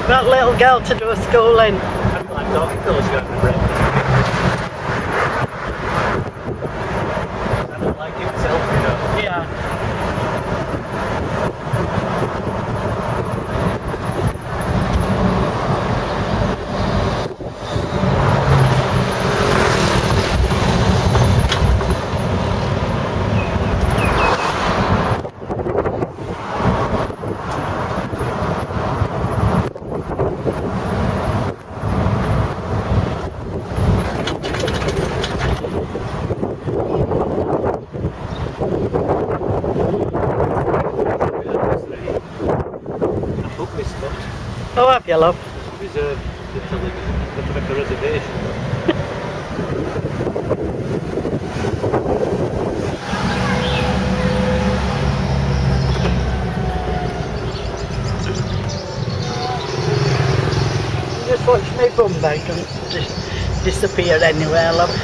That little girl to do a schooling. I'm like talking to us going to breakfast. I don't like it myself, you know. Yeah. Oh, have you, love? Reserved until they make a reservation. Just watch my bum bag and just disappear anywhere, love.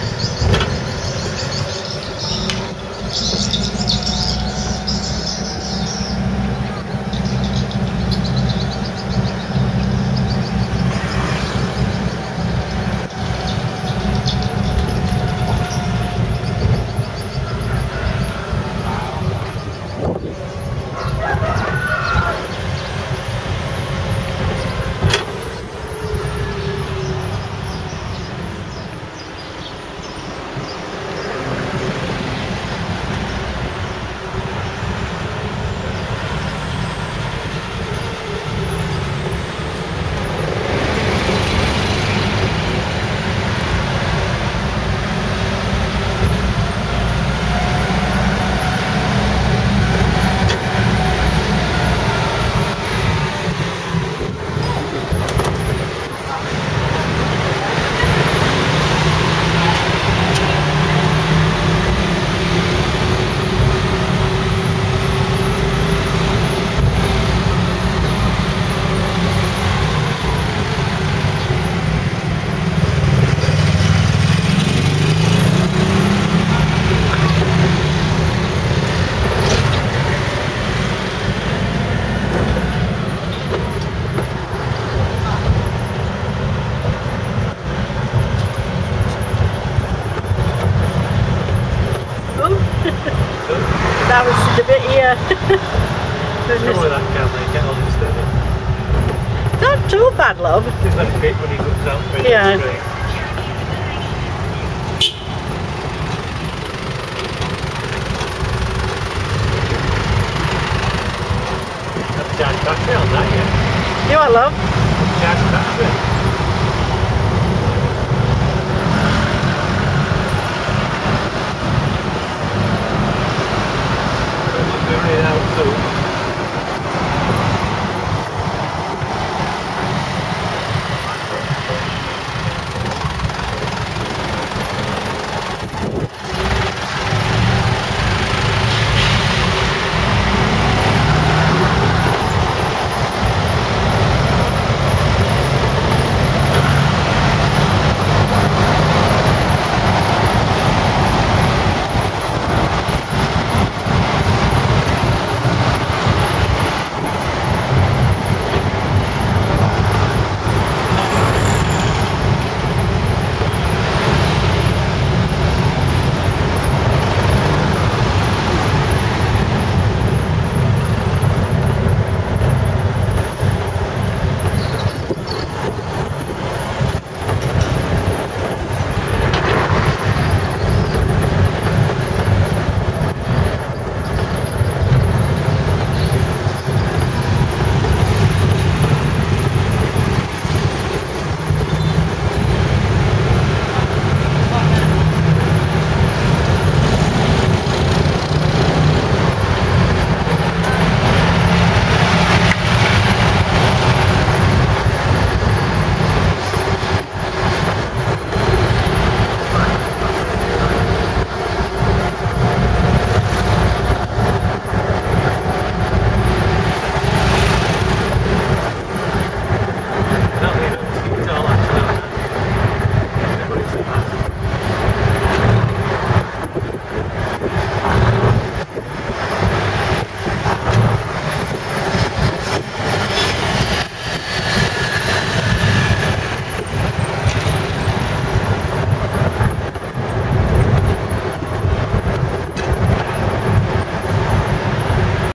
That was a bit here. Surely that can make it on instead of... Not too bad, love. It's like a bit when he comes out for Yeah. straight. I've charged battery on that yet. You are, love? Charged battery.